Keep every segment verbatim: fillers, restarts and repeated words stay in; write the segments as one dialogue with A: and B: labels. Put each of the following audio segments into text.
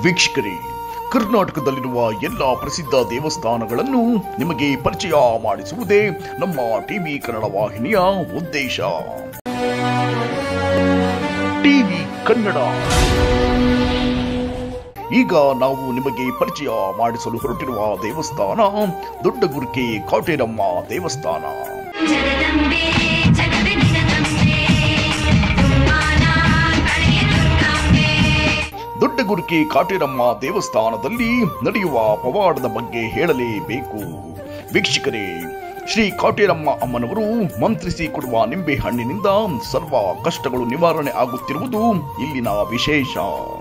A: ವೀಕ್ಷಕರೇ, ಕರ್ನಾಟಕದಲ್ಲಿರುವ ಎಲ್ಲ ಪ್ರಸಿದ್ಧ ದೇವಸ್ಥಾನಗಳನ್ನು ನಿಮಗೆ ಪರಿಚಯ ಮಾಡಿಸುವುದೇ ನಮ್ಮ ಟಿವಿ ಕನ್ನಡ ವಾಹಿನಿಯ ಉದ್ದೇಶ. ಟಿವಿ ಕನ್ನಡ. ಈಗ ನಾವು ನಿಮಗೆ ಪರಿಚಯ ಮಾಡಿಸಲು ಹೊರಟಿರುವ ದೇವಸ್ಥಾನ ದೊಡ್ಡಗುರ್ಕೆ ಕಾಟೇರಮ್ಮ ದೇವಸ್ಥಾನ. ದೊಡ್ಡಗುರ್ಕೆ ಕಾಟೇರಮ್ಮ ದೇವಸ್ಥಾನದಲ್ಲಿ ನಡೆಯುವ ಪವಾಡದ ಬಗ್ಗೆ ಹೇಳಲೇಬೇಕು. ವೀಕ್ಷಕರೇ, ಶ್ರೀ ಕಾಟೇರಮ್ಮ ಅಮ್ಮನವರು ಮಂತ್ರಿಸಿ ಕೊಡುವ ನಿಂಬೆ ಹಣ್ಣಿನಿಂದ ಸರ್ವ ಕಷ್ಟಗಳು ನಿವಾರಣೆ ಆಗುತ್ತಿರುವುದು ಇಲ್ಲಿನ ವಿಶೇಷ.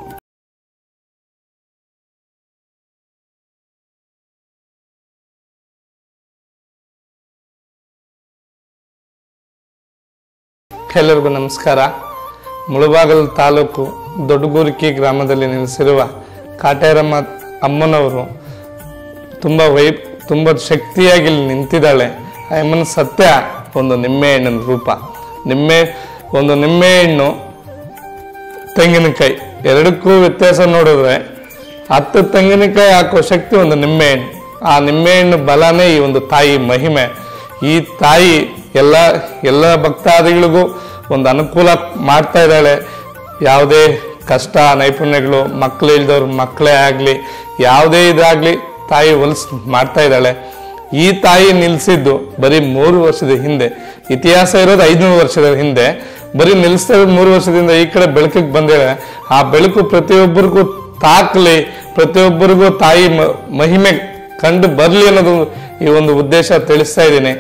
B: ಎಲ್ಲರಿಗೂ ನಮಸ್ಕಾರ. ಮುಳಬಾಗಿಲು ತಾಲೂಕು ದೊಡ್ಡಗುರ್ಕೆ ಗ್ರಾಮದಲ್ಲಿ ನೆಲೆಸಿರುವ ಕಾಟೇರಮ್ಮ ಅಮ್ಮನವರು ತುಂಬ ವೈ ತುಂಬ ಶಕ್ತಿಯಾಗಿ ಇಲ್ಲಿ ನಿಂತಿದ್ದಾಳೆ. ಆ ಅಮ್ಮನ ಸತ್ಯ ಒಂದು ನಿಂಬೆಹಣ್ಣಿನ ರೂಪ. ನಿಂಬೆ ಒಂದು ನಿಂಬೆಹಣ್ಣು, ತೆಂಗಿನಕಾಯಿ ಎರಡಕ್ಕೂ ವ್ಯತ್ಯಾಸ ನೋಡಿದ್ರೆ ಹತ್ತು ತೆಂಗಿನಕಾಯಿ ಹಾಕೋ ಶಕ್ತಿ ಒಂದು ನಿಂಬೆಹಣ್ಣು. ಆ ನಿಂಬೆಹಣ್ಣು ಬಲನೇ ಈ ಒಂದು ತಾಯಿ ಮಹಿಮೆ. ಈ ತಾಯಿ ಎಲ್ಲ ಎಲ್ಲ ಭಕ್ತಾದಿಗಳಿಗೂ ಒಂದು ಅನುಕೂಲ ಮಾಡ್ತಾ ಇದ್ದಾಳೆ. ಯಾವುದೇ ಕಷ್ಟ ನೈಪುಣ್ಯಗಳು, ಮಕ್ಕಳು ಇಲ್ದವ್ರು ಮಕ್ಕಳೇ ಆಗಲಿ, ಯಾವುದೇ ಇದಾಗಲಿ ತಾಯಿ ಹೊಲ್ಸ್ ಮಾಡ್ತಾ ಇದ್ದಾಳೆ. ಈ ತಾಯಿ ನಿಲ್ಲಿಸಿದ್ದು ಬರೀ ಮೂರು ವರ್ಷದ ಹಿಂದೆ. ಇತಿಹಾಸ ಇರೋದು ಐದುನೂರು ವರ್ಷದ ಹಿಂದೆ. ಬರೀ ನಿಲ್ಲಿಸ್ತಾ ಇರೋದು ಮೂರು ವರ್ಷದಿಂದ ಈ ಕಡೆ ಬೆಳಕಿಗೆ ಬಂದಿದೆ. ಆ ಬೆಳಕು ಪ್ರತಿಯೊಬ್ಬರಿಗೂ ತಾಕಲಿ, ಪ್ರತಿಯೊಬ್ಬರಿಗೂ ತಾಯಿ ಮಹಿಮೆ ಕಂಡು ಬರಲಿ ಅನ್ನೋದು ಈ ಒಂದು ಉದ್ದೇಶ ತಿಳಿಸ್ತಾ ಇದ್ದೀನಿ.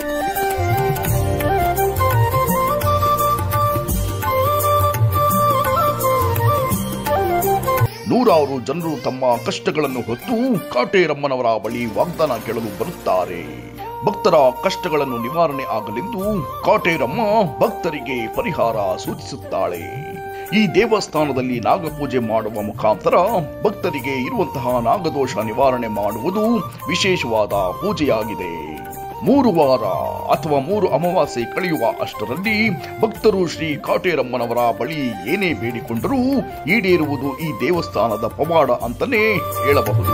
A: ನೂರಾರು ಜನರು ತಮ್ಮ ಕಷ್ಟಗಳನ್ನು ಹೊತ್ತು ಕಾಟೇರಮ್ಮನವರ ಬಳಿ ವಾಗ್ದಾನ ಕೇಳಲು ಬರುತ್ತಾರೆ. ಭಕ್ತರ ಕಷ್ಟಗಳನ್ನು ನಿವಾರಣೆ ಆಗಲೆಂದು ಕಾಟೇರಮ್ಮ ಭಕ್ತರಿಗೆ ಪರಿಹಾರ ಸೂಚಿಸುತ್ತಾಳೆ. ಈ ದೇವಸ್ಥಾನದಲ್ಲಿ ನಾಗಪೂಜೆ ಮಾಡುವ ಮುಖಾಂತರ ಭಕ್ತರಿಗೆ ಇರುವಂತಹ ನಾಗದೋಷ ನಿವಾರಣೆ ಮಾಡುವುದು ವಿಶೇಷವಾದ ಪೂಜೆಯಾಗಿದೆ. ಮೂರು ವಾರ ಅಥವಾ ಮೂರು ಅಮಾವಾಸ್ಯೆ ಕಳೆಯುವ ಅಷ್ಟರಲ್ಲಿ ಭಕ್ತರು ಶ್ರೀ ಕಾಟೇರಮ್ಮನವರ ಬಳಿ ಏನೇ ಬೇಡಿಕೊಂಡರೂ ಈಡೇರುವುದು ಈ ದೇವಸ್ಥಾನದ ಪವಾಡ ಅಂತಲೇ ಹೇಳಬಹುದು.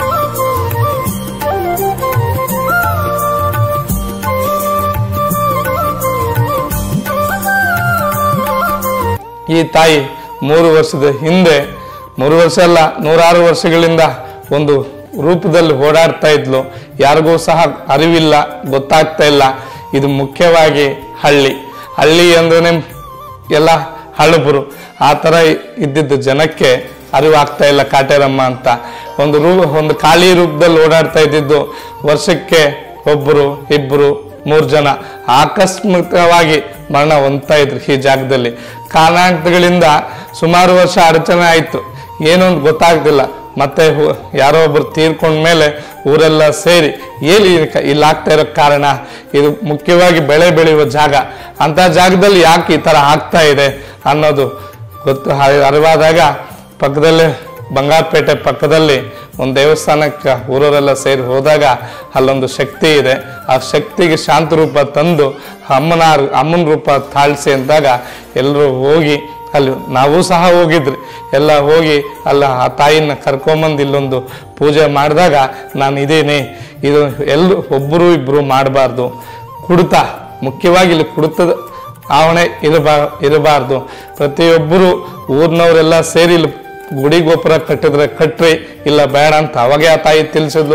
B: ಈ ತಾಯಿ ಮೂರು ವರ್ಷದ ಹಿಂದೆ, ಮೂರು ವರ್ಷ ಅಲ್ಲ ನೂರಾರು ವರ್ಷಗಳಿಂದ ಒಂದು ರೂಪದಲ್ಲಿ ಓಡಾಡ್ತಾ ಇದ್ಲು. ಯಾರಿಗೂ ಸಹ ಅರಿವಿಲ್ಲ, ಗೊತ್ತಾಗ್ತಾ ಇಲ್ಲ. ಇದು ಮುಖ್ಯವಾಗಿ ಹಳ್ಳಿ ಹಳ್ಳಿ ಅಂದ್ರೆ ಎಲ್ಲ ಹಳಬರು. ಆ ಥರ ಇದ್ದಿದ್ದ ಜನಕ್ಕೆ ಅರಿವಾಗ್ತಾ ಇಲ್ಲ ಕಾಟೇರಮ್ಮ ಅಂತ. ಒಂದು ರೂ ಒಂದು ಖಾಲಿ ರೂಪದಲ್ಲಿ ಓಡಾಡ್ತಾ ಇದ್ದಿದ್ದು ವರ್ಷಕ್ಕೆ ಒಬ್ಬರು ಇಬ್ಬರು ಮೂರು ಜನ ಆಕಸ್ಮಿಕವಾಗಿ ಮರಣ ಹೊಂದ್ತಾ ಇದ್ರು ಈ ಜಾಗದಲ್ಲಿ. ಕಾರಣಾಂತರಗಳಿಂದ ಸುಮಾರು ವರ್ಷ ಅಡಚಣೆ ಆಯಿತು, ಏನೊಂದು ಗೊತ್ತಾಗ್ತಿಲ್ಲ. ಮತ್ತೆ ಯಾರೋ ಒಬ್ರು ತೀರ್ಕೊಂಡ್ಮೇಲೆ ಊರೆಲ್ಲ ಸೇರಿ ಏನು ಇಲ್ಲಿ ಆಗ್ತಾ ಇರೋ ಕಾರಣ, ಇದು ಮುಖ್ಯವಾಗಿ ಬೆಳೆ ಬೆಳೆಯುವ ಜಾಗ, ಅಂತ ಜಾಗದಲ್ಲಿ ಯಾಕೆ ಈ ಥರ ಆಗ್ತಾ ಇದೆ ಅನ್ನೋದು ಗೊತ್ತು ಅರಿವಾದಾಗ ಪಕ್ಕದಲ್ಲೇ ಬಂಗಾರಪೇಟೆ ಪಕ್ಕದಲ್ಲಿ ಒಂದು ದೇವಸ್ಥಾನಕ್ಕೆ ಊರವರೆಲ್ಲ ಸೇರಿ ಹೋದಾಗ ಅಲ್ಲೊಂದು ಶಕ್ತಿ ಇದೆ. ಆ ಶಕ್ತಿಗೆ ಶಾಂತ ರೂಪ ತಂದು ಅಮ್ಮನ ಅಮ್ಮನ ರೂಪ ತಾಳಿಸಿ ಅಂದಾಗ ಎಲ್ಲರೂ ಹೋಗಿ ಅಲ್ಲಿ ನಾವು ಸಹ ಹೋಗಿದ್ರಿ. ಎಲ್ಲ ಹೋಗಿ ಅಲ್ಲ ಆ ತಾಯಿನ ಕರ್ಕೊಂಬಂದು ಇಲ್ಲೊಂದು ಪೂಜೆ ಮಾಡಿದಾಗ ನಾನು ಇದ್ದೀನಿ. ಇದು ಎಲ್ಲರೂ ಒಬ್ಬರು ಇಬ್ಬರು ಮಾಡಬಾರ್ದು. ಕುಡಿತ ಮುಖ್ಯವಾಗಿ ಇಲ್ಲಿ ಕುಡಿತದ ಆವಣೆ ಇರಬಾ ಇರಬಾರ್ದು ಪ್ರತಿಯೊಬ್ಬರು ಊರಿನವರೆಲ್ಲ ಸೇರಿ ಇಲ್ಲಿ ಗುಡಿ ಗೋಪುರ ಕಟ್ಟಿದ್ರೆ ಕಟ್ರಿ, ಇಲ್ಲ ಬೇಡ ಅಂತ ಅವಾಗೆ ಆ ತಾಯಿ ತಿಳಿಸಿದ್ಲು.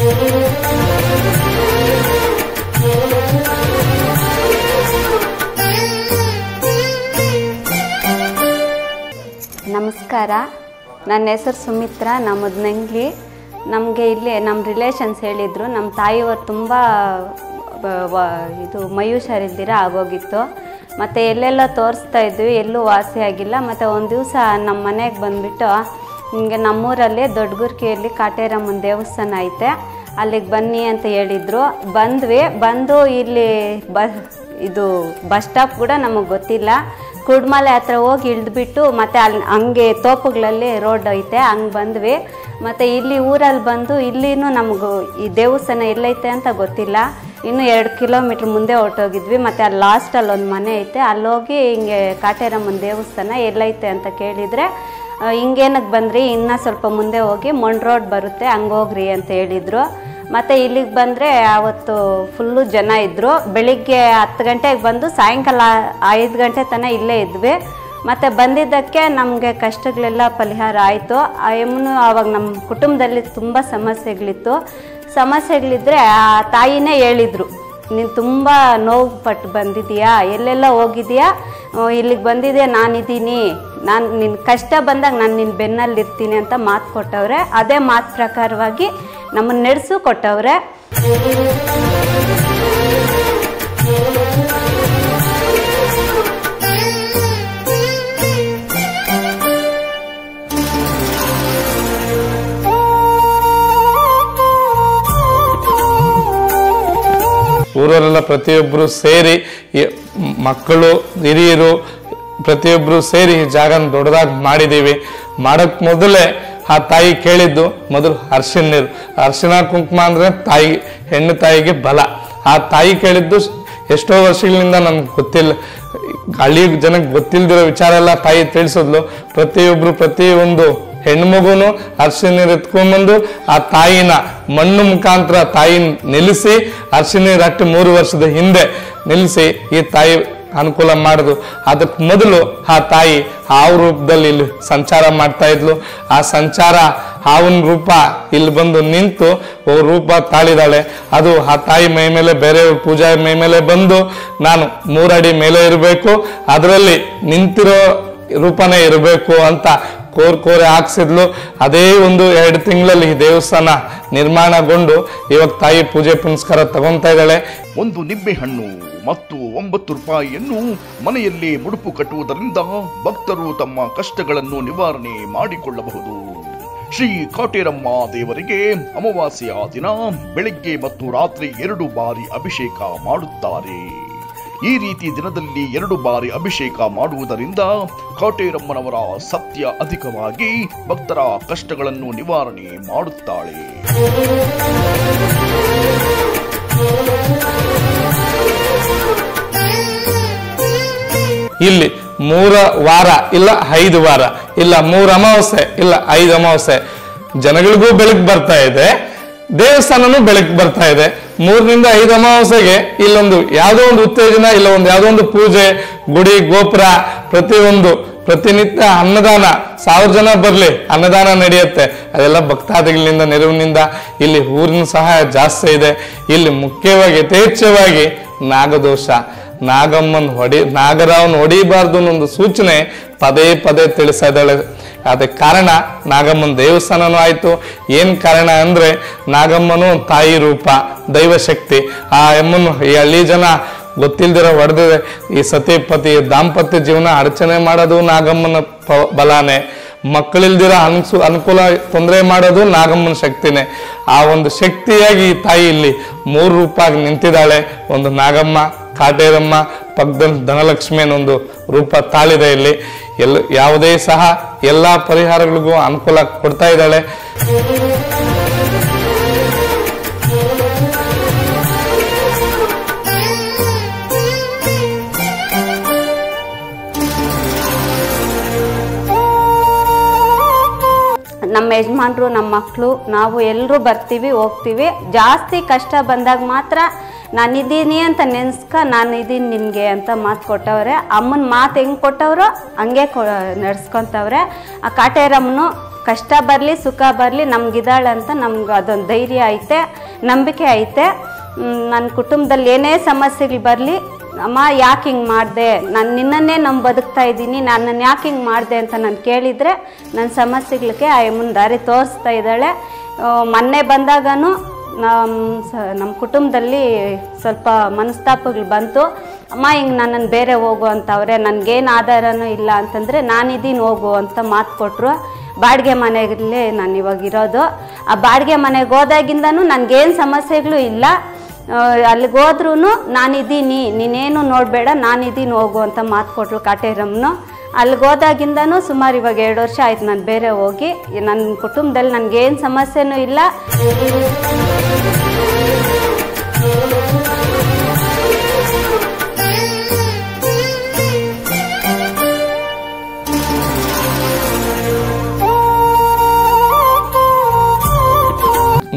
C: ನಮಸ್ಕಾರ, ನನ್ನ ಹೆಸರು ಸುಮಿತ್ರಾ. ನಮ್ಮದು ನಂಗ್ಲಿ. ನಮಗೆ ಇಲ್ಲಿ ನಮ್ಮ ರಿಲೇಷನ್ಸ್ ಹೇಳಿದರು, ನಮ್ಮ ತಾಯಿಯವರು ತುಂಬ ಇದು ಮೈ ಹುಷಾರಿಲ್ದಿರ ಆಗೋಗಿತ್ತು. ಮತ್ತು ಎಲ್ಲೆಲ್ಲ ತೋರಿಸ್ತಾ ಇದ್ವಿ, ಎಲ್ಲೂ ವಾಸಿ ಆಗಿಲ್ಲ. ಮತ್ತು ಒಂದು ದಿವಸ ನಮ್ಮ ಮನೆಗೆ ಬಂದುಬಿಟ್ಟು ಹಿಂಗೆ ನಮ್ಮೂರಲ್ಲಿ ದೊಡ್ಡಗುರ್ಕೆಯಲ್ಲಿ ಕಾಟೇರಮ್ಮನ ದೇವಸ್ಥಾನ ಐತೆ, ಅಲ್ಲಿಗೆ ಬನ್ನಿ ಅಂತ ಹೇಳಿದರು. ಬಂದ್ವಿ. ಬಂದು ಇಲ್ಲಿ ಬ ಇದು ಬಸ್ ಸ್ಟಾಪ್ ಕೂಡ ನಮಗೆ ಗೊತ್ತಿಲ್ಲ. ಕುಡ್ಮಲೆ ಹತ್ರ ಹೋಗಿ ಇಳಿದ್ಬಿಟ್ಟು ಮತ್ತು ಅಲ್ಲಿ ಹಂಗೆ ತೋಪುಗಳಲ್ಲಿ ರೋಡ್ ಐತೆ, ಹಂಗೆ ಬಂದ್ವಿ. ಮತ್ತು ಇಲ್ಲಿ ಊರಲ್ಲಿ ಬಂದು ಇಲ್ಲಿನೂ ನಮಗೂ ಈ ದೇವಸ್ಥಾನ ಎಲ್ಲೈತೆ ಅಂತ ಗೊತ್ತಿಲ್ಲ. ಇನ್ನು ಎರಡು ಕಿಲೋಮೀಟ್ರ್ ಮುಂದೆ ಹೊರಟೋಗಿದ್ವಿ. ಮತ್ತು ಅಲ್ಲಿ ಲಾಸ್ಟಲ್ಲಿ ಒಂದು ಮನೆ ಐತೆ, ಅಲ್ಲೋಗಿ ಹಿಂಗೆ ಕಾಟೇರಮ್ಮನ ದೇವಸ್ಥಾನ ಎಲ್ಲೈತೆ ಅಂತ ಕೇಳಿದರೆ ಹಿಂಗೇನಕ್ಕೆ ಬಂದ್ರಿ, ಇನ್ನೂ ಸ್ವಲ್ಪ ಮುಂದೆ ಹೋಗಿ ಮೊಂಡ್ ರೋಡ್ ಬರುತ್ತೆ ಹಂಗೋಗ್ರಿ ಅಂತ ಹೇಳಿದರು. ಮತ್ತು ಇಲ್ಲಿಗೆ ಬಂದರೆ ಅವತ್ತು ಫುಲ್ಲು ಜನ ಇದ್ದರು. ಬೆಳಿಗ್ಗೆ ಹತ್ತು ಗಂಟೆಗೆ ಬಂದು ಸಾಯಂಕಾಲ ಐದು ಗಂಟೆ ತನಕ ಇಲ್ಲೇ ಇದ್ವಿ. ಮತ್ತು ಬಂದಿದ್ದಕ್ಕೆ ನಮಗೆ ಕಷ್ಟಗಳೆಲ್ಲ ಪರಿಹಾರ ಆಯಿತು. ಆ ಎಮ್ಮನು ಆವಾಗ ನಮ್ಮ ಕುಟುಂಬದಲ್ಲಿ ತುಂಬ ಸಮಸ್ಯೆಗಳಿತ್ತು. ಸಮಸ್ಯೆಗಳಿದ್ದರೆ ಆ ತಾಯಿನೇ ಹೇಳಿದರು, ನೀನು ತುಂಬ ನೋವು ಪಟ್ಟು ಬಂದಿದೆಯಾ, ಎಲ್ಲೆಲ್ಲ ಹೋಗಿದೆಯಾ, ಇಲ್ಲಿಗೆ ಬಂದಿದೆ, ನಾನಿದ್ದೀನಿ, ನಾನು ನಿನ್ನ ಕಷ್ಟ ಬಂದಾಗ ನಾನು ನಿನ್ನ ಬೆನ್ನಲ್ಲಿ ಇರ್ತೀನಿ ಅಂತ ಮಾತು ಕೊಟ್ಟವ್ರೆ. ಅದೇ ಮಾತು ಪ್ರಕಾರವಾಗಿ ನಮ್ಮನ್ನು ನಡೆಸು ಕೊಟ್ಟವ್ರೆ.
B: ಊರಲ್ಲೆಲ್ಲ ಪ್ರತಿಯೊಬ್ಬರು ಸೇರಿ ಮಕ್ಕಳು ಹಿರಿಯರು ಪ್ರತಿಯೊಬ್ಬರು ಸೇರಿ ಈ ಜಾಗನ ದೊಡ್ಡದಾಗಿ ಮಾಡಿದ್ದೀವಿ. ಮಾಡಕ್ ಮೊದಲೇ ಆ ತಾಯಿ ಕೇಳಿದ್ದು ಮೊದಲು ಅರ್ಶಿನ ನೀರು. ಅರ್ಶಿನ ಕುಂಕುಮ ಅಂದ್ರೆ ತಾಯಿ, ಹೆಣ್ಣು ತಾಯಿಗೆ ಬಲ. ಆ ತಾಯಿ ಕೇಳಿದ್ದು ಎಷ್ಟೋ ವರ್ಷಗಳಿಂದ ನಮ್ಗೆ ಗೊತ್ತಿಲ್ಲ, ಹಳ್ಳಿ ಜನಕ್ಕೆ ಗೊತ್ತಿಲ್ದಿರೋ ವಿಚಾರ ಎಲ್ಲ ತಾಯಿ ತಿಳಿಸಿದ್ಲು. ಪ್ರತಿಯೊಬ್ರು ಪ್ರತಿಯೊಂದು ಹೆಣ್ಮಗುನು ಅರ್ಶಿನ ನೀರು ಎತ್ಕೊಂಡ್ಬಂದು ಆ ತಾಯಿನ ಮಣ್ಣು ಮುಖಾಂತರ ತಾಯಿ ನಿಲ್ಲಿಸಿ ಅರ್ಶಿನ ನೀರು ಅಟ್ಟು ಮೂರು ವರ್ಷದ ಹಿಂದೆ ನಿಲ್ಲಿಸಿ ಈ ತಾಯಿ ಅನುಕೂಲ ಮಾಡುದು. ಅದಕ್ಕೆ ಮೊದಲು ಆ ತಾಯಿ ಹಾವು ರೂಪದಲ್ಲಿ ಇಲ್ಲಿ ಸಂಚಾರ ಮಾಡ್ತಾ ಇದ್ಲು. ಆ ಸಂಚಾರ ಹಾವಿನ ರೂಪ ಇಲ್ಲಿ ಬಂದು ನಿಂತು ಓ ರೂಪ ತಾಳಿದಾಳೆ. ಅದು ಆ ತಾಯಿ ಮೈ ಮೇಲೆ ಬೇರೆಯವ್ರ ಪೂಜಾ ಮೈ ಮೇಲೆ ಬಂದು ನಾನು ಮೂರಡಿ ಮೇಲೆ ಇರಬೇಕು, ಅದರಲ್ಲಿ ನಿಂತಿರೋ ರೂಪನೇ ಇರಬೇಕು ಅಂತ ಕೋರ್ ಕೋರೆ ಹಾಕ್ಸಿದ್ಲು. ಅದೇ ಒಂದು ಎರಡು ತಿಂಗಳಲ್ಲಿ ಈ ದೇವಸ್ಥಾನ ನಿರ್ಮಾಣಗೊಂಡು ಇವಾಗ ತಾಯಿ ಪೂಜೆ ಪುನಸ್ಕಾರ ತಗೊಂತಾ ಇದ್ದಾಳೆ.
A: ಒಂದು ನಿಂಬೆ ಹಣ್ಣು ಮತ್ತು ಒಂಬತ್ತು ರೂಪಾಯಿಯನ್ನು ಮನೆಯಲ್ಲಿ ಮುಡುಪು ಕಟ್ಟುವುದರಿಂದ ಭಕ್ತರು ತಮ್ಮ ಕಷ್ಟಗಳನ್ನು ನಿವಾರಣೆ ಮಾಡಿಕೊಳ್ಳಬಹುದು. ಶ್ರೀ ಕಾಟೇರಮ್ಮ ದೇವರಿಗೆ ಅಮಾವಾಸ್ಯೆಯ ದಿನ ಬೆಳಿಗ್ಗೆ ಮತ್ತು ರಾತ್ರಿ ಎರಡು ಬಾರಿ ಅಭಿಷೇಕ ಮಾಡುತ್ತಾರೆ. ಈ ರೀತಿ ದಿನದಲ್ಲಿ ಎರಡು ಬಾರಿ ಅಭಿಷೇಕ ಮಾಡುವುದರಿಂದ ಕಾಟೇರಮ್ಮನವರ ಸತ್ಯ ಅಧಿಕವಾಗಿ ಭಕ್ತರ ಕಷ್ಟಗಳನ್ನು ನಿವಾರಣೆ ಮಾಡುತ್ತಾಳೆ.
B: ಇಲ್ಲಿ ಮೂರ ವಾರ ಇಲ್ಲ ಐದು ವಾರ ಇಲ್ಲ ಮೂರು ಅಮಾವಾಸ್ಯೆ ಇಲ್ಲ ಐದು ಅಮಾವಾಸ್ಯೆ ಜನಗಳಿಗೂ ಬೆಳಕು ಬರ್ತಾ ಇದೆ, ದೇವಸ್ಥಾನನೂ ಬೆಳಕು ಬರ್ತಾ ಇದೆ. ಮೂರರಿಂದ ಐದು ಅಮಾವಾಸ್ಯೆಗೆ ಇಲ್ಲೊಂದು ಯಾವುದೋ ಒಂದು ಉತ್ತೇಜನ, ಇಲ್ಲ ಒಂದು ಯಾವುದೋ ಒಂದು ಪೂಜೆ, ಗುಡಿ ಗೋಪುರ, ಪ್ರತಿಯೊಂದು ಪ್ರತಿನಿತ್ಯ ಅನ್ನದಾನ, ಸಾವಿರ ಜನ ಬರ್ಲಿ ಅನ್ನದಾನ ನಡೆಯುತ್ತೆ. ಅದೆಲ್ಲ ಭಕ್ತಾದಿಗಳಿಂದ ನೆರವಿನಿಂದ ಇಲ್ಲಿ ಊರಿನ ಸಹಾಯ ಜಾಸ್ತಿ ಇದೆ. ಇಲ್ಲಿ ಮುಖ್ಯವಾಗಿ ಯಥೇಚ್ಛವಾಗಿ ನಾಗದೋಷ, ನಾಗಮ್ಮನ್ ಹೊಡಿ ನಾಗರಾವನ್ ಹೊಡಿಬಾರ್ದು ಅನ್ನೊಂದು ಸೂಚನೆ ಪದೇ ಪದೇ ತಿಳಿಸ್ತಾ ಇದ್ದಾಳೆ. ಅದಕ್ಕೆ ಕಾರಣ ನಾಗಮ್ಮನ ದೇವಸ್ಥಾನನೂ ಆಯ್ತು. ಏನ್ ಕಾರಣ ಅಂದ್ರೆ ನಾಗಮ್ಮನು ತಾಯಿ ರೂಪ, ದೈವಶಕ್ತಿ. ಆ ಅಮ್ಮನು ಈ ಹಳ್ಳಿ ಜನ ಗೊತ್ತಿಲ್ದಿರೋ ಹೊಡೆದಿದೆ. ಈ ಸತಿ ಪತಿ ದಾಂಪತ್ಯ ಜೀವನ ಅಡಚಣೆ ಮಾಡೋದು ನಾಗಮ್ಮನ ಬಲಾನೆ, ಮಕ್ಕಳಿಲ್ದಿರೋ ಅನ್ಸು ಅನುಕೂಲ ತೊಂದರೆ ಮಾಡೋದು ನಾಗಮ್ಮನ ಶಕ್ತಿನೇ. ಆ ಒಂದು ಶಕ್ತಿಯಾಗಿ ಈ ತಾಯಿ ಇಲ್ಲಿ ಮೂರು ರೂಪಾಗಿ ನಿಂತಿದ್ದಾಳೆ. ಒಂದು ನಾಗಮ್ಮ, ಕಾಟೇರಮ್ಮ, ಪಕ್ಕದಲ್ಲಿ ಧನಲಕ್ಷ್ಮಿ ಅನ್ನೊಂದು ರೂಪ ತಾಳಿದೆ. ಇಲ್ಲಿ ಎಲ್ಲ ಯಾವುದೇ ಸಹ ಎಲ್ಲ ಪರಿಹಾರಗಳಿಗೂ ಅನುಕೂಲ ಕೊಡ್ತಾ ಇದ್ದಾಳೆ.
C: ನಮ್ಮ ಯಜಮಾನ್ರು, ನಮ್ಮ ಮಕ್ಕಳು, ನಾವು ಎಲ್ಲರೂ ಬರ್ತೀವಿ ಹೋಗ್ತೀವಿ. ಜಾಸ್ತಿ ಕಷ್ಟ ಬಂದಾಗ ಮಾತ್ರ ನಾನಿದ್ದೀನಿ ಅಂತ ನೆನೆಸ್ಕ ನಾನು ಇದ್ದೀನಿ ನಿನಗೆ ಅಂತ ಮಾತು ಕೊಟ್ಟವ್ರೆ. ಅಮ್ಮನ ಮಾತು ಹೆಂಗೆ ಕೊಟ್ಟವರು ಹಂಗೆ ಕೊ ನಡ್ಸ್ಕೊತವ್ರೆ. ಆ ಕಾಟೇರಮ್ಮನು ಕಷ್ಟ ಬರಲಿ ಸುಖ ಬರಲಿ ನಮಗಿದ್ದಾಳೆ ಅಂತ ನಮ್ಗೆ ಅದೊಂದು ಧೈರ್ಯ ಐತೆ, ನಂಬಿಕೆ ಐತೆ. ನನ್ನ ಕುಟುಂಬದಲ್ಲಿ ಏನೇ ಸಮಸ್ಯೆಗಳು ಬರಲಿ, ಅಮ್ಮ ಯಾಕೆ ಹಿಂಗೆ ಮಾಡಿದೆ, ನಾನು ನಿನ್ನನ್ನೇ ನಮ್ಮ ಬದುಕ್ತಾ ಇದ್ದೀನಿ, ನನ್ನನ್ನು ಯಾಕೆ ಹಿಂಗೆ ಮಾಡಿದೆ ಅಂತ ನಾನು ಕೇಳಿದರೆ ನನ್ನ ಸಮಸ್ಯೆಗಳಿಗೆ ಆ ಅಮ್ಮನ ದಾರಿ ತೋರಿಸ್ತಾ ಇದ್ದಾಳೆ. ಮೊನ್ನೆ ಬಂದಾಗನೂ ನಮ್ಮ ಸ ನಮ್ಮ ಕುಟುಂಬದಲ್ಲಿ ಸ್ವಲ್ಪ ಮನಸ್ತಾಪಗಳು ಬಂತು. ಅಮ್ಮ ಹಿಂಗೆ ನನ್ನನ್ನು ಬೇರೆ ಹೋಗು ಅಂತವ್ರೆ, ನನಗೇನು ಆಧಾರನೂ ಇಲ್ಲ ಅಂತಂದರೆ ನಾನಿದ್ದೀನಿ ಹೋಗು ಅಂತ ಮಾತು ಕೊಟ್ಟರು. ಬಾಡಿಗೆ ಮನೆಯಲ್ಲೇ ನಾನು ಇವಾಗ ಇರೋದು. ಆ ಬಾಡಿಗೆ ಮನೆಗೆ ಹೋದಾಗಿಂದನೂ ನನಗೇನು ಸಮಸ್ಯೆಗಳು ಇಲ್ಲ. ಅಲ್ಲಿಗೆ ಹೋದ್ರೂ ನಾನಿದ್ದೀನಿ, ನೀನೇನು ನೋಡಬೇಡ, ನಾನಿದ್ದೀನಿ ಹೋಗು ಅಂತ ಮಾತು ಕೊಟ್ಟರು ಕಾಟೇರಮ್ಮನು. ಅಲ್ಲಿಗೆ ಹೋದಾಗಿಂದನೂ ಸುಮಾರು ಇವಾಗ ಎರಡು ವರ್ಷ ಆಯ್ತು ನಾನು ಬೇರೆ ಹೋಗಿ. ನನ್ನ ಕುಟುಂಬದಲ್ಲಿ ನನಗೇನು ಸಮಸ್ಯೆನೂ ಇಲ್ಲ.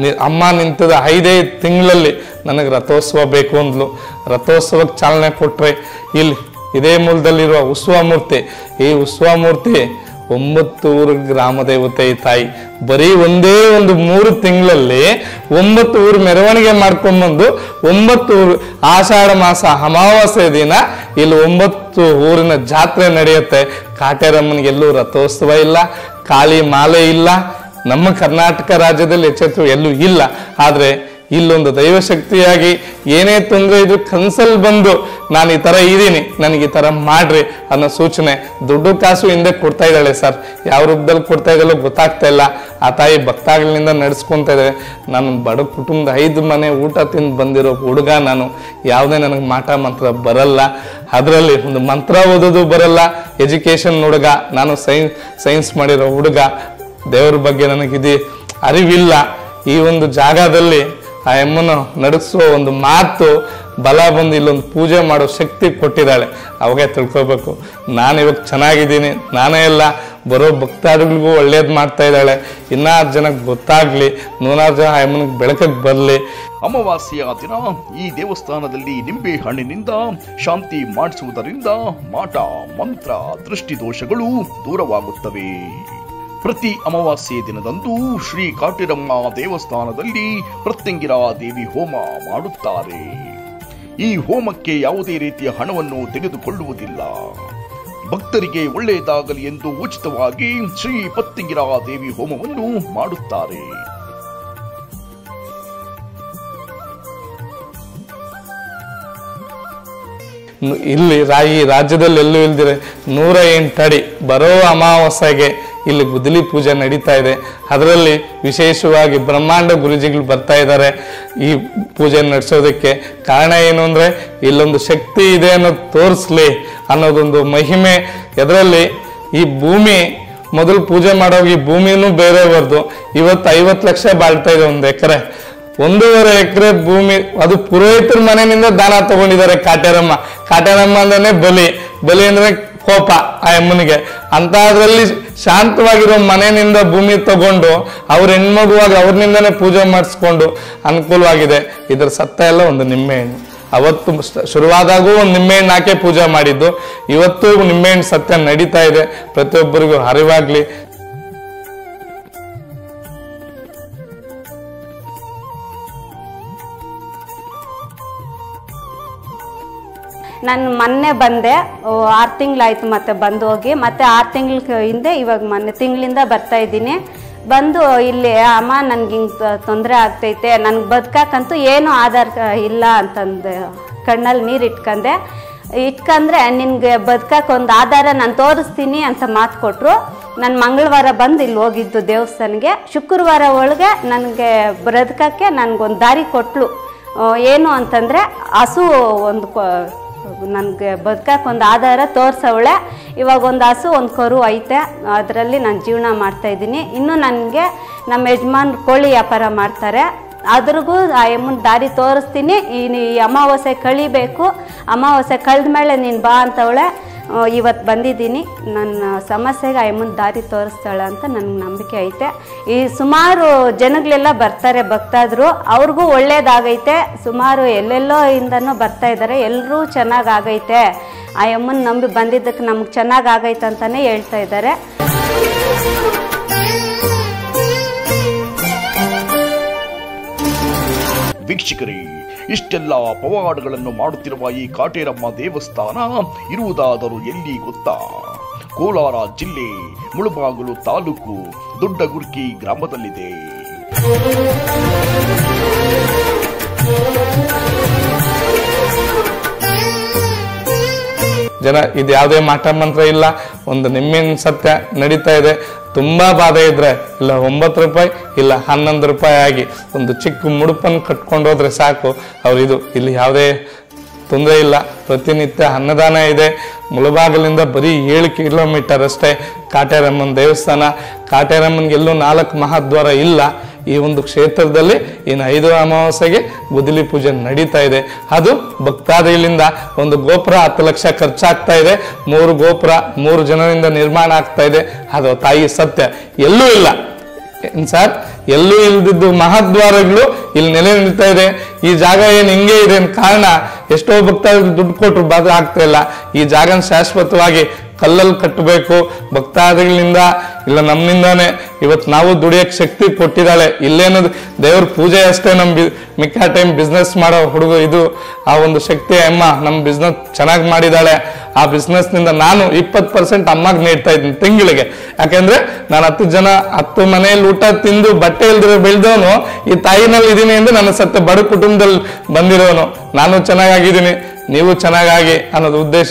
B: ಅಮ್ಮ ನಿಂತದ ಐದೈದು ತಿಂಗಳಲ್ಲಿ ನನಗೆ ರಥೋತ್ಸವ ಬೇಕು ಅಂದ್ಲು. ರಥೋತ್ಸವಕ್ಕೆ ಚಾಲನೆ ಕೊಟ್ರೆ ಇಲ್ಲಿ ಇದೇ ಮೂಲದಲ್ಲಿರುವ ಉತ್ಸವ ಮೂರ್ತಿ, ಈ ಉತ್ಸವ ಮೂರ್ತಿ ಒಂಬತ್ತು ಊರು ಗ್ರಾಮ ದೇವತೆ ತಾಯಿ ಬರೀ ಒಂದೇ ಒಂದು ಮೂರು ತಿಂಗಳಲ್ಲಿ ಒಂಬತ್ತು ಊರು ಮೆರವಣಿಗೆ ಮಾಡ್ಕೊಂಡ್ಬಂದು ಒಂಬತ್ತು ಊರು ಆಷಾಢ ಮಾಸ ಅಮಾವಾಸ್ಯೆ ದಿನ ಇಲ್ಲಿ ಒಂಬತ್ತು ಊರಿನ ಜಾತ್ರೆ ನಡೆಯುತ್ತೆ. ಕಾಟೇರಮ್ಮನಿಗೆ ಎಲ್ಲೂ ರಥೋತ್ಸವ ಇಲ್ಲ, ಕಾಳಿ ಮಾಲೆ ಇಲ್ಲ, ನಮ್ಮ ಕರ್ನಾಟಕ ರಾಜ್ಯದಲ್ಲಿ ಹೆಚ್ಚೆಚ್ಚು ಎಲ್ಲೂ ಇಲ್ಲ. ಆದರೆ ಇಲ್ಲೊಂದು ದೈವಶಕ್ತಿಯಾಗಿ ಏನೇ ತೊಂದರೆ ಇದ್ರು ಕನ್ಸಲ್ಲಿ ಬಂದು ನಾನು ಈ ಥರ ಇದ್ದೀನಿ, ನನಗೆ ಈ ಥರ ಮಾಡ್ರಿ ಅನ್ನೋ ಸೂಚನೆ ದುಡ್ಡು ಕಾಸು ಹಿಂದೆ ಕೊಡ್ತಾ ಇದ್ದಾಳೆ ಸರ್. ಯಾವ ರೂಪದಲ್ಲಿ ಕೊಡ್ತಾ ಇದ್ದಾಳೋ ಗೊತ್ತಾಗ್ತಾ ಇಲ್ಲ. ಆ ತಾಯಿ ಭಕ್ತಾಗಳಿಂದ ನಡೆಸ್ಕೊತಾ ಇದ್ದಾಳೆ. ನಾನು ಬಡ ಕುಟುಂಬದ ಐದು ಮನೆ ಊಟ ತಿಂದು ಬಂದಿರೋ ಹುಡುಗ, ನಾನು ಯಾವುದೇ ನನಗೆ ಮಾಟ ಮಂತ್ರ ಬರಲ್ಲ, ಅದರಲ್ಲಿ ಒಂದು ಮಂತ್ರ ಓದೋದು ಬರಲ್ಲ, ಎಜುಕೇಷನ್ ಹುಡುಗ ನಾನು, ಸೈನ್ಸ್ ಸೈನ್ಸ್ ಮಾಡಿರೋ ಹುಡುಗ, ದೇವ್ರ ಬಗ್ಗೆ ನನಗಿದು ಅರಿವಿಲ್ಲ. ಈ ಒಂದು ಜಾಗದಲ್ಲಿ ಆ ಅಮ್ಮನ ನಡೆಸುವ ಒಂದು ಮಾತು ಬಲ ಬಂದು ಇಲ್ಲೊಂದು ಪೂಜೆ ಮಾಡೋ ಶಕ್ತಿ ಕೊಟ್ಟಿದ್ದಾಳೆ. ಅವಾಗೆ ತಿಳ್ಕೊಬೇಕು ನಾನು ಇವಾಗ ಚೆನ್ನಾಗಿದ್ದೀನಿ, ನಾನೇ ಎಲ್ಲ ಬರೋ ಭಕ್ತಾದಿಗಳಿಗೂ ಒಳ್ಳೇದು ಮಾಡ್ತಾ ಇದ್ದಾಳೆ. ಇನ್ನಾರು ಜನಕ್ಕೆ ಗೊತ್ತಾಗ್ಲಿ, ನೂರಾರು ಜನ ಆ ಅಮ್ಮನಿಗೆ ಬೆಳಕಕ್ಕೆ ಬರಲಿ.
A: ಅಮಾವಾಸ್ಯೆಯ ದಿನ ಈ ದೇವಸ್ಥಾನದಲ್ಲಿ ನಿಂಬೆ ಹಣ್ಣಿನಿಂದ ಶಾಂತಿ ಮಾಡಿಸುವುದರಿಂದ ಮಾಟ ಮಂತ್ರ ದೃಷ್ಟಿ ದೋಷಗಳು ದೂರವಾಗುತ್ತವೆ. ಪ್ರತಿ ಅಮಾವಾಸ್ಯೆ ದಿನದಂದು ಶ್ರೀ ಕಾಟೇರಮ್ಮ ದೇವಸ್ಥಾನದಲ್ಲಿ ಪ್ರತ್ಯಂಗಿರಾ ದೇವಿ ಹೋಮ ಮಾಡುತ್ತಾರೆ. ಈ ಹೋಮಕ್ಕೆ ಯಾವುದೇ ರೀತಿಯ ಹಣವನ್ನು ತೆಗೆದುಕೊಳ್ಳುವುದಿಲ್ಲ. ಭಕ್ತರಿಗೆ ಒಳ್ಳೆಯದಾಗಲಿ ಎಂದು ಉಚಿತವಾಗಿ ಶ್ರೀ ಪ್ರತ್ಯಂಗಿರಾ ದೇವಿ ಹೋಮವನ್ನು ಮಾಡುತ್ತಾರೆ.
B: ಇಲ್ಲಿ ರಾಯಿ ರಾಜ್ಯದಲ್ಲಿ ಎಲ್ಲೂ ಇಲ್ದಿರೆ ನೂರ ಎಂಟು ಅಡಿ ಬರೋ ಅಮಾವಾಸ್ಯೆಗೆ ಇಲ್ಲಿ ಗುದ್ದಲಿ ಪೂಜೆ ನಡೀತಾ ಇದೆ. ಅದರಲ್ಲಿ ವಿಶೇಷವಾಗಿ ಬ್ರಹ್ಮಾಂಡ ಗುರುಜಿಗಳು ಬರ್ತಾ ಇದ್ದಾರೆ ಈ ಪೂಜೆ ನಡೆಸೋದಕ್ಕೆ. ಕಾರಣ ಏನು ಅಂದರೆ ಇಲ್ಲೊಂದು ಶಕ್ತಿ ಇದೆ ಅನ್ನೋದು ತೋರಿಸ್ಲಿ ಅನ್ನೋದೊಂದು ಮಹಿಮೆ. ಅದರಲ್ಲಿ ಈ ಭೂಮಿ ಮೊದಲು ಪೂಜೆ ಮಾಡೋಗಿ ಭೂಮಿನೂ ಬೇರೆಯವ್ರದ್ದು. ಇವತ್ತು ಐವತ್ತು ಲಕ್ಷ ಬಾಳ್ತಾ ಇದೆ ಒಂದು ಎಕರೆ. ಒಂದೂವರೆ ಎಕರೆ ಭೂಮಿ ಅದು ಪುರೋಹಿತರ ಮನೆಯಿಂದ ದಾನ ತಗೊಂಡಿದ್ದಾರೆ ಕಾಟೇರಮ್ಮ. ಕಾಟೇರಮ್ಮ ಅಂದ್ರೆ ಬಲಿ, ಬಲಿ ಅಂದ್ರೆ ಕೋಪ ಆ ಅಮ್ಮನಿಗೆ. ಅಂತ ಅದ್ರಲ್ಲಿ ಶಾಂತವಾಗಿರೋ ಮನೆಯಿಂದ ಭೂಮಿ ತಗೊಂಡು ಅವ್ರ ಹೆಣ್ಮಗುವಾಗಿ ಅವ್ರನಿಂದನೇ ಪೂಜೆ ಮಾಡಿಸ್ಕೊಂಡು ಅನುಕೂಲವಾಗಿದೆ. ಇದರ ಸತ್ತ ಎಲ್ಲ ಒಂದು ನಿಂಬೆಹಣ್ಣು. ಅವತ್ತು ಶುರುವಾದಾಗೂ ಒಂದು ನಿಂಬೆಹಣ್ಣು ಹಾಕಿ ಪೂಜೆ ಮಾಡಿದ್ದು. ಇವತ್ತು ನಿಂಬೆಹಣ್ಣು ಸತ್ಯ ನಡೀತಾ ಇದೆ. ಪ್ರತಿಯೊಬ್ಬರಿಗೂ ಅರಿವಾಗ್ಲಿ.
C: ನಾನು ಮೊನ್ನೆ ಬಂದೆ, ಆರು ತಿಂಗಳಾಯ್ತು ಮತ್ತೆ ಬಂದು ಹೋಗಿ. ಮತ್ತೆ ಆರು ತಿಂಗಳ ಹಿಂದೆ ಇವಾಗ ಮೊನ್ನೆ ತಿಂಗಳಿಂದ ಬರ್ತಾ ಇದ್ದೀನಿ. ಬಂದು ಇಲ್ಲಿ ಅಮ್ಮ ನನಗೆ ಹಿಂಗೆ ತೊಂದರೆ ಆಗ್ತೈತೆ, ನನಗೆ ಬದುಕಕ್ಕಂತೂ ಏನೂ ಆಧಾರ ಇಲ್ಲ ಅಂತಂದು ಕಣ್ಣಲ್ಲಿ ನೀರು ಇಟ್ಕೊಂಡೆ. ಇಟ್ಕೊಂಡ್ರೆ ನಿನಗೆ ಬದುಕಕ್ಕೆ ಒಂದು ಆಧಾರ ನಾನು ತೋರಿಸ್ತೀನಿ ಅಂತ ಮಾತು ಕೊಟ್ಟರು. ನಾನು ಮಂಗಳವಾರ ಬಂದು ಇಲ್ಲಿ ಹೋಗಿದ್ದು ದೇವಸ್ಥಾನಕ್ಕೆ. ಶುಕ್ರವಾರ ಒಳಗೆ ನನಗೆ ಬದುಕಕ್ಕೆ ನನಗೊಂದು ದಾರಿ ಕೊಟ್ಟಳು. ಏನು ಅಂತಂದರೆ ಹಸು ಒಂದು ನನಗೆ ಬದುಕಕ್ಕೆ ಒಂದು ಆಧಾರ ತೋರಿಸವಳೆ. ಇವಾಗ ಒಂದು ಹಸು ಒಂದು ಕರು ಐತೆ, ಅದರಲ್ಲಿ ನಾನು ಜೀವನ ಮಾಡ್ತಾಯಿದ್ದೀನಿ. ಇನ್ನೂ ನನಗೆ ನಮ್ಮ ಯಜಮಾನ್ರು ಕೋಳಿ ವ್ಯಾಪಾರ ಮಾಡ್ತಾರೆ, ಅದ್ರಿಗೂ ಆ ಅಮ್ಮನ ದಾರಿ ತೋರಿಸ್ತೀನಿ. ಈ ಅಮಾವಾಸ್ಯೆ ಕಳಿಬೇಕು, ಅಮಾವಾಸ್ಯೆ ಕಳೆದ ಮೇಲೆ ನೀನು ಬಾ ಅಂತವಳೆ. ಇವತ್ತು ಬಂದಿದ್ದೀನಿ, ನನ್ನ ಸಮಸ್ಯೆಗೆ ಆ ಅಮ್ಮನ ದಾರಿ ತೋರಿಸ್ತಾಳೆ ಅಂತ ನನಗೆ ನಂಬಿಕೆ ಐತೆ. ಈ ಸುಮಾರು ಜನಗಳೆಲ್ಲ ಬರ್ತಾರೆ ಭಕ್ತಾದರು, ಅವ್ರಿಗೂ ಒಳ್ಳೇದಾಗೈತೆ. ಸುಮಾರು ಎಲ್ಲೆಲ್ಲೋ ಇಂದನೂ ಬರ್ತಾ ಇದ್ದಾರೆ, ಎಲ್ಲರೂ ಚೆನ್ನಾಗಾಗೈತೆ. ಆ ಅಮ್ಮನ ನಂಬಿ ಬಂದಿದ್ದಕ್ಕೆ ನಮ್ಗೆ ಚೆನ್ನಾಗಾಗೈತೆ ಅಂತಲೇ ಹೇಳ್ತಾ ಇದ್ದಾರೆ.
A: ವೀಕ್ಷಕರೇ, ಇಷ್ಟೆಲ್ಲ ಪವಾಡಗಳನ್ನು ಮಾಡುತ್ತಿರುವ ಈ ಕಾಟೇರಮ್ಮ ದೇವಸ್ಥಾನ ಇರುವುದಾದರೂ ಎಲ್ಲಿ ಗೊತ್ತಾ? ಕೋಲಾರ ಜಿಲ್ಲೆ ಮುಳಬಾಗಿಲು ತಾಲೂಕು ದೊಡ್ಡಗುರ್ಕಿ ಗ್ರಾಮದಲ್ಲಿದೆ.
B: ಜನ ಇದು ಯಾವುದೇ ಮಾಟ ಮಂತ್ರ ಇಲ್ಲ, ಒಂದು ನಿಮ್ಮಿನ ಸತ್ಯ ನಡೀತಾ ಇದೆ. ತುಂಬಾ ಬಾಧೆ ಇದ್ರೆ ಇಲ್ಲ ಒಂಬತ್ತು ರೂಪಾಯಿ ಇಲ್ಲ ಹನ್ನೊಂದು ರೂಪಾಯಿ ಆಗಿ ಒಂದು ಚಿಕ್ಕ ಮುಡುಪನ್ನು ಕಟ್ಕೊಂಡು ಹೋದ್ರೆ ಸಾಕು. ಅವ್ರು ಇದು ಇಲ್ಲಿ ಯಾವುದೇ ತೊಂದರೆ ಇಲ್ಲ. ಪ್ರತಿನಿತ್ಯ ಅನ್ನದಾನ ಇದೆ. ಮುಳಬಾಗಿಲಿಂದ ಬರೀ ಏಳು ಕಿಲೋಮೀಟರ್ ಅಷ್ಟೇ ಕಾಟೇರಮ್ಮನ ದೇವಸ್ಥಾನ. ಕಾಟೇರಮ್ಮನಿಗೆಲ್ಲೂ ನಾಲ್ಕು ಮಹಾದ್ವಾರ ಇಲ್ಲ. ಈ ಒಂದು ಕ್ಷೇತ್ರದಲ್ಲಿ ಇನ್ನು ಐದು ಅಮಾವಾಸ್ಯೆಗೆ ಗುದ್ದಲಿ ಪೂಜೆ ನಡೀತಾ ಇದೆ. ಅದು ಭಕ್ತಾದಿಗಳಿಂದ ಒಂದು ಗೋಪುರ ಹತ್ತು ಲಕ್ಷ ಖರ್ಚಾಗ್ತಾ ಇದೆ. ಮೂರು ಗೋಪುರ ಮೂರು ಜನರಿಂದ ನಿರ್ಮಾಣ ಆಗ್ತಾ ಇದೆ. ಅದು ತಾಯಿ ಸತ್ಯ ಎಲ್ಲೂ ಇಲ್ಲ ಸರ್. ಎಲ್ಲೂ ಇಲ್ದಿದ್ದು ಮಹಾದ್ವಾರಗಳು ಇಲ್ಲಿ ನೆಲೆ ನಿಲ್ತಾ ಇದೆ. ಈ ಜಾಗ ಏನ್ ಹಿಂಗೆ ಇದೆ ಕಾರಣ ಎಷ್ಟೋ ಭಕ್ತಾದಿಗಳು ದುಡ್ಡು ಕೊಟ್ಟರು ಬಾಧೆ ಆಗ್ತಾ ಇಲ್ಲ. ಈ ಜಾಗನ ಶಾಶ್ವತವಾಗಿ ಕಲ್ಲಲ್ಲಿ ಕಟ್ಟಬೇಕು. ಭಕ್ತಾದಿಗಳಿಂದ ಇಲ್ಲ ನಮ್ಮಿಂದಾನೆ ಇವತ್ತು ನಾವು ದುಡಿಯಕ್ಕೆ ಶಕ್ತಿ ಕೊಟ್ಟಿದ್ದಾಳೆ. ಇಲ್ಲೇನದು ದೇವ್ರ ಪೂಜೆ ಅಷ್ಟೇ. ನಮ್ ಮಿಕ್ಕ ಟೈಮ್ ಬಿಸ್ನೆಸ್ ಮಾಡೋ ಹುಡುಗ ಇದು ಆ ಒಂದು ಶಕ್ತಿ ಅಮ್ಮ ನಮ್ಮ ಬಿಸ್ನೆಸ್ ಚೆನ್ನಾಗಿ ಮಾಡಿದಾಳೆ. ಆ ಬಿಸ್ನೆಸ್ ನಿಂದ ನಾನು ಇಪ್ಪತ್ತು ಪರ್ಸೆಂಟ್ ಅಮ್ಮಗೆ ನೀಡ್ತಾ ಇದ್ದೀನಿ ತಿಂಗಳಿಗೆ. ಯಾಕಂದ್ರೆ ನಾನು ಹತ್ತು ಜನ ಹತ್ತು ಮನೆಯಲ್ಲಿ ಊಟ ತಿಂದು ಬಟ್ಟೆ ಇಲ್ದಿರೋ ಬೆಳೆದವನು ಈ ತಾಯಿನಲ್ಲಿ ಇದೀನಿ ಅಂದ್ರೆ ನನ್ನ ಸತ್ಯ ಬಡ ಕುಟುಂಬದಲ್ಲಿ ಬಂದಿರೋನು. ನಾನು ಚೆನ್ನಾಗಿದ್ದೀನಿ, ನೀವು ಚೆನ್ನಾಗಾಗಿ ಅನ್ನೋದು ಉದ್ದೇಶ.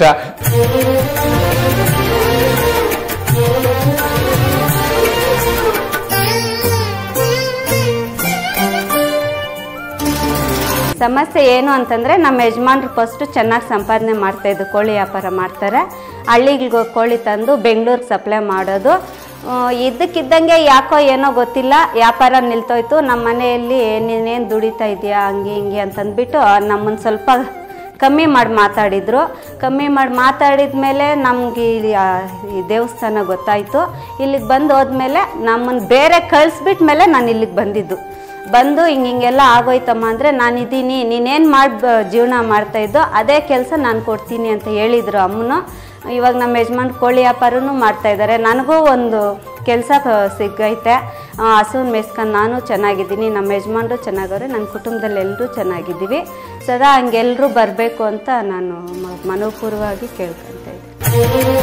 C: ಸಮಸ್ಯೆ ಏನು ಅಂತಂದರೆ ನಮ್ಮ ಯಜಮಾನ್ರು ಫಸ್ಟು ಚೆನ್ನಾಗಿ ಸಂಪಾದನೆ ಮಾಡ್ತಾಯಿದ್ದು, ಕೋಳಿ ವ್ಯಾಪಾರ ಮಾಡ್ತಾರೆ. ಹಳ್ಳಿಗಳಿಗೆ ಕೋಳಿ ತಂದು ಬೆಂಗಳೂರಿಗೆ ಸಪ್ಲೈ ಮಾಡೋದು. ಇದ್ದಕ್ಕಿದ್ದಂಗೆ ಯಾಕೋ ಏನೋ ಗೊತ್ತಿಲ್ಲ ವ್ಯಾಪಾರ ನಿಲ್ತೋಯ್ತು. ನಮ್ಮ ಮನೆಯಲ್ಲಿ ನೀನೇನು ದುಡಿತಾ ಇದೆಯಾ ಹಂಗೆ ಹಿಂಗೆ ಅಂತಂದ್ಬಿಟ್ಟು ನಮ್ಮನ್ನು ಸ್ವಲ್ಪ ಕಮ್ಮಿ ಮಾಡಿ ಮಾತಾಡಿದರು. ಕಮ್ಮಿ ಮಾಡಿ ಮಾತಾಡಿದ ಮೇಲೆ ನಮಗೆ ಈ ದೇವಸ್ಥಾನ ಗೊತ್ತಾಯಿತು. ಇಲ್ಲಿಗೆ ಬಂದು ಹೋದ್ಮೇಲೆ ನಮ್ಮನ್ನು ಬೇರೆ ಕಳಿಸ್ಬಿಟ್ಟ ಮೇಲೆ ನಾನು ಇಲ್ಲಿಗೆ ಬಂದಿದ್ದು. ಬಂದು ಹಿಂಗೆ ಹಿಂಗೆಲ್ಲ ಆಗೋಯ್ತಮ್ಮ ಅಂದರೆ ನಾನಿದ್ದೀನಿ, ನೀನೇನು ಮಾಡಿ ಜೀವನ ಮಾಡ್ತಾಯಿದ್ದೋ ಅದೇ ಕೆಲಸ ನಾನು ಕೊಡ್ತೀನಿ ಅಂತ ಹೇಳಿದರು ಅಮ್ಮನು. ಇವಾಗ ನಮ್ಮ ಯಜಮಾನ್ ಕೋಳಿ ವ್ಯಾಪಾರನೂ ಮಾಡ್ತಾಯಿದ್ದಾರೆ. ನನಗೂ ಒಂದು ಕೆಲಸ ಸಿಗೈತೆ. ಹಸುನ ಮೇಯ್ಸ್ಕೊಂಡು ನಾನು ಚೆನ್ನಾಗಿದ್ದೀನಿ, ನಮ್ಮ ಯಜಮಾನ್ರು ಚೆನ್ನಾಗವ್ರೆ, ನನ್ನ ಕುಟುಂಬದಲ್ಲಿ ಎಲ್ಲರೂ ಚೆನ್ನಾಗಿದ್ದೀವಿ. ಸದಾ ಹಂಗೆಲ್ಲರೂ ಬರಬೇಕು ಅಂತ ನಾನು ಮನೋಪೂರ್ವವಾಗಿ ಕೇಳ್ಕೊತಾ ಇದ್ದೀನಿ.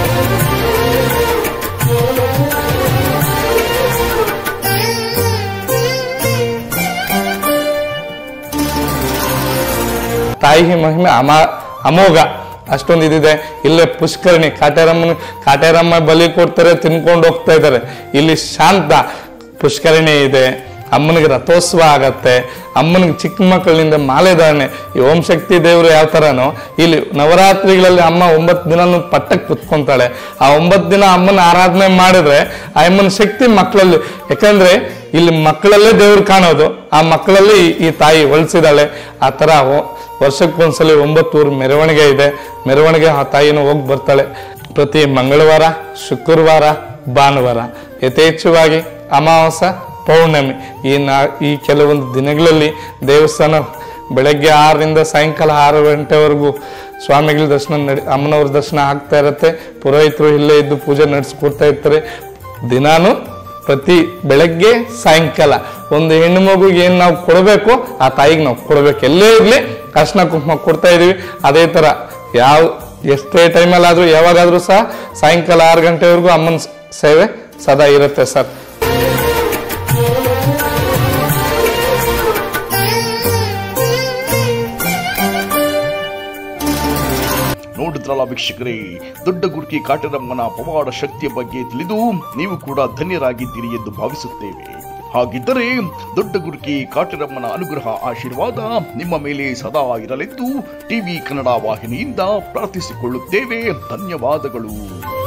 B: ತಾಯಿ ಮಹಿಮೆ ಅಮ ಅಮೋಘ ಅಷ್ಟೊಂದು ಇದಿದೆ. ಇಲ್ಲೇ ಪುಷ್ಕರಣಿ ಕಾಟೇರಮ್ಮನ ಕಾಟೇರಮ್ಮ ಬಲಿ ಕೊಡ್ತಾರೆ, ತಿನ್ಕೊಂಡು ಹೋಗ್ತಾ ಇದ್ದಾರೆ. ಇಲ್ಲಿ ಶಾಂತ ಪುಷ್ಕರಣಿ ಇದೆ. ಅಮ್ಮನಿಗೆ ರಥೋತ್ಸವ ಆಗತ್ತೆ. ಅಮ್ಮನಿಗೆ ಚಿಕ್ಕ ಮಕ್ಕಳಿಂದ ಮಾಲೆ ಧಾರಣೆ. ಈ ಓಂ ಶಕ್ತಿ ದೇವರು ಯಾವ ಥರನೋ ಇಲ್ಲಿ ನವರಾತ್ರಿಗಳಲ್ಲಿ ಅಮ್ಮ ಒಂಬತ್ತು ದಿನ ಪಟ್ಟಕ್ಕೆ ಕುತ್ಕೊಂತಾಳೆ. ಆ ಒಂಬತ್ತು ದಿನ ಅಮ್ಮನ ಆರಾಧನೆ ಮಾಡಿದ್ರೆ ಆ ಅಮ್ಮನ ಶಕ್ತಿ ಮಕ್ಕಳಲ್ಲಿ, ಯಾಕಂದ್ರೆ ಇಲ್ಲಿ ಮಕ್ಕಳಲ್ಲೇ ದೇವ್ರು ಕಾಣೋದು. ಆ ಮಕ್ಕಳಲ್ಲಿ ಈ ತಾಯಿ ಹೊಲಿಸಿದಾಳೆ. ಆ ಥರ ವರ್ಷಕ್ಕೊಂದ್ಸಲಿ ಒಂಬತ್ತೂರು ಮೆರವಣಿಗೆ ಇದೆ. ಮೆರವಣಿಗೆ ಆ ತಾಯಿನೂ ಹೋಗಿ ಬರ್ತಾಳೆ. ಪ್ರತಿ ಮಂಗಳವಾರ, ಶುಕ್ರವಾರ, ಭಾನುವಾರ, ಯಥೇಚ್ಛವಾಗಿ ಅಮಾವಾಸ್ಯ, ಪೌರ್ಣಮಿ ಈ ನಾ ಈ ಕೆಲವೊಂದು ದಿನಗಳಲ್ಲಿ ದೇವಸ್ಥಾನ ಬೆಳಗ್ಗೆ ಆರರಿಂದ ಸಾಯಂಕಾಲ ಆರು ಗಂಟೆವರೆಗೂ ಸ್ವಾಮಿಗಳ ದರ್ಶನ ನಡಿ ಅಮ್ಮನವ್ರ ದರ್ಶನ ಆಗ್ತಾ ಇರುತ್ತೆ. ಪುರೋಹಿತರು ಇಲ್ಲೇ ಇದ್ದು ಪೂಜೆ ನಡೆಸ್ಕೊಡ್ತಾ ಇರ್ತಾರೆ. ದಿನಾನು ಪ್ರತಿ ಬೆಳಗ್ಗೆ ಸಾಯಂಕಾಲ ಒಂದು ಹೆಣ್ಣು ಮಗುಗೆ ಏನು ನಾವು ಕೊಡಬೇಕು ಆ ತಾಯಿಗೆ ನಾವು ಕೊಡಬೇಕು. ಎಲ್ಲೇ ಇರಲಿ ಅರ್ಶಿನ ಕುಂಕುಮ ಕೊಡ್ತಾ ಇದೀವಿ. ಅದೇ ಥರ ಯಾವ ಎಷ್ಟೇ ಟೈಮಲ್ಲಾದರೂ ಯಾವಾಗಾದರೂ ಸಹ ಸಾಯಂಕಾಲ ಆರು ಗಂಟೆವರೆಗೂ ಅಮ್ಮನ ಸೇವೆ ಸದಾ ಇರುತ್ತೆ ಸರ್.
A: ನೋಡಿದ್ರಲ್ಲ ವೀಕ್ಷಕರೇ, ದೊಡ್ಡ ಗುರ್ಕಿ ಕಾಟೇರಮ್ಮನ ಪವಾಡ ಶಕ್ತಿಯ ಬಗ್ಗೆ ತಿಳಿದು ನೀವು ಕೂಡ ಧನ್ಯರಾಗಿದ್ದೀರಿ ಎಂದು ಭಾವಿಸುತ್ತೇವೆ. ಹಾಗಿದ್ದರೆ ದೊಡ್ಡ ಗುರ್ಕಿ ಕಾಟೇರಮ್ಮನ ಅನುಗ್ರಹ ಆಶೀರ್ವಾದ ನಿಮ್ಮ ಮೇಲೆ ಸದಾ ಇರಲೆಂದು ಟಿವಿ ಕನ್ನಡ ವಾಹಿನಿಯಿಂದ ಪ್ರಾರ್ಥಿಸಿಕೊಳ್ಳುತ್ತೇವೆ. ಧನ್ಯವಾದಗಳು.